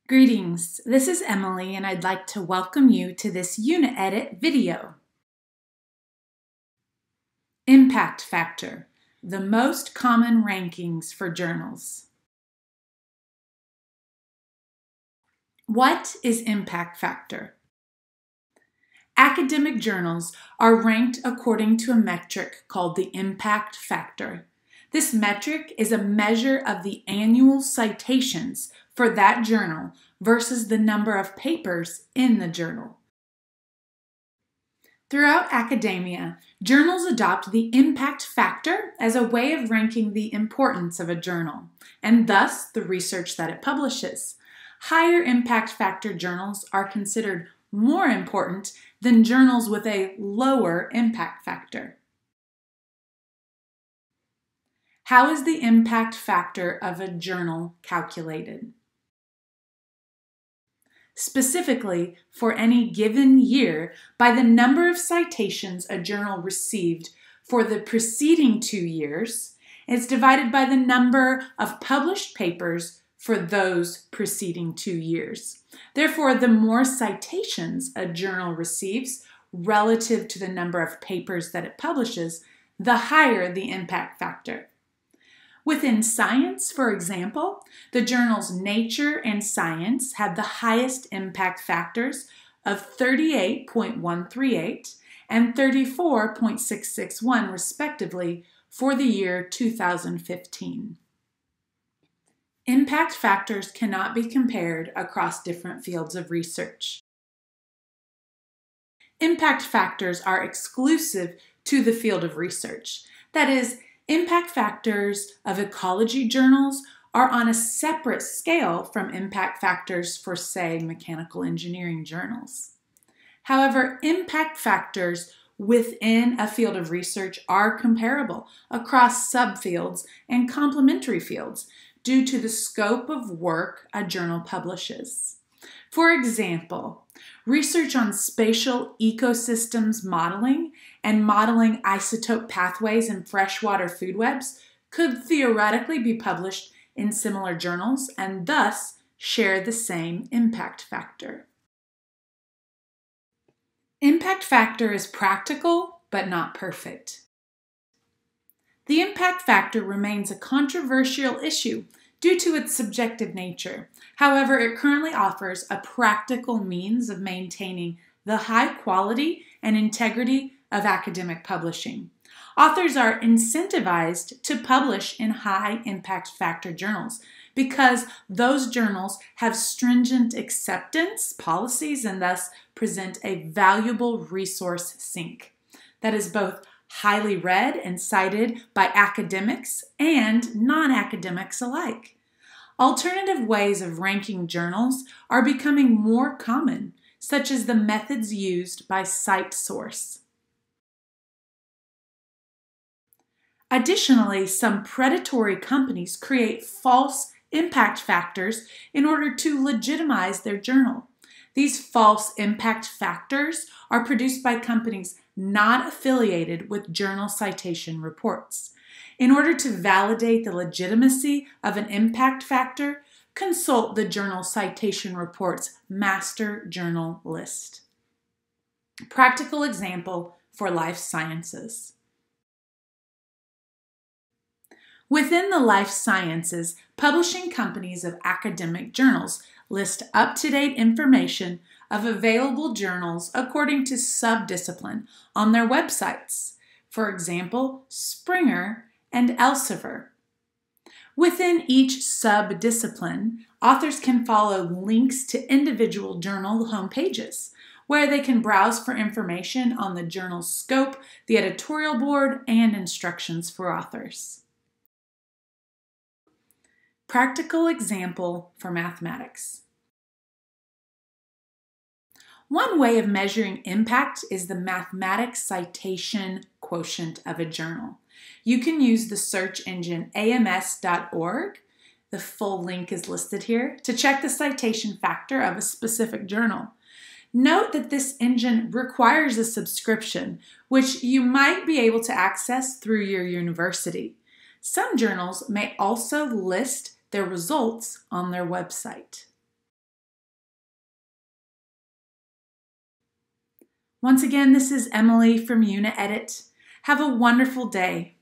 Greetings, this is Emily and I'd like to welcome you to this unit edit video. Impact factor, the most common rankings for journals. What is impact factor? Academic journals are ranked according to a metric called the impact factor. This metric is a measure of the annual citations for that journal versus the number of papers in the journal. Throughout academia, journals adopt the impact factor as a way of ranking the importance of a journal, and thus the research that it publishes. Higher impact factor journals are considered more important than journals with a lower impact factor. How is the impact factor of a journal calculated? Specifically, for any given year, by the number of citations a journal received for the preceding 2 years, it's divided by the number of published papers for those preceding 2 years. Therefore, the more citations a journal receives relative to the number of papers that it publishes, the higher the impact factor. Within science, for example, the journals Nature and Science have the highest impact factors of 38.138 and 34.661 respectively for the year 2015. Impact factors cannot be compared across different fields of research. Impact factors are exclusive to the field of research. That is, impact factors of ecology journals are on a separate scale from impact factors for, say, mechanical engineering journals. However, impact factors within a field of research are comparable across subfields and complementary fields due to the scope of work a journal publishes. For example, research on spatial ecosystems modeling and modeling isotope pathways in freshwater food webs could theoretically be published in similar journals and thus share the same impact factor. Impact factor is practical but not perfect. The impact factor remains a controversial issue due to its subjective nature. However, it currently offers a practical means of maintaining the high quality and integrity of academic publishing. Authors are incentivized to publish in high impact factor journals because those journals have stringent acceptance policies and thus present a valuable resource sink that is both highly read and cited by academics and non-academics alike. Alternative ways of ranking journals are becoming more common, such as the methods used by CiteSource. Additionally, some predatory companies create false impact factors in order to legitimize their journal. These false impact factors are produced by companies not affiliated with journal citation reports. In order to validate the legitimacy of an impact factor, consult the Journal Citation Report's Master Journal List. Practical example for life sciences. Within the life sciences, publishing companies of academic journals list up-to-date information of available journals according to subdiscipline on their websites. For example, Springer and Elsevier. Within each subdiscipline, authors can follow links to individual journal homepages, where they can browse for information on the journal's scope, the editorial board, and instructions for authors. Practical example for mathematics. One way of measuring impact is the mathematics citation quotient of a journal. You can use the search engine ams.org, the full link is listed here, to check the citation factor of a specific journal. Note that this engine requires a subscription, which you might be able to access through your university. Some journals may also list their results on their website. Once again, this is Emily from Unit Edit. Have a wonderful day.